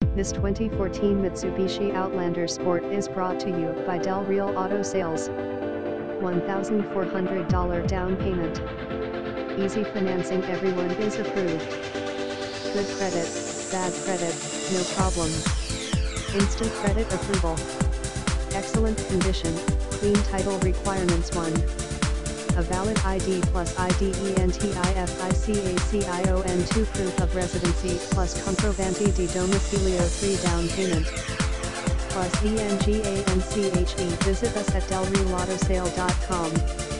This 2014 Mitsubishi Outlander Sport is brought to you by Del Real Auto Sales. $1,400 down payment. Easy financing, everyone is approved. Good credit, bad credit, no problem. Instant credit approval. Excellent condition, clean title requirements 1. A valid ID plus IDENTIFICACION 2 proof of residency plus comprovanti di domicilio 3 down payment plus ENGANCHE. Visit us at delrealautosale.com.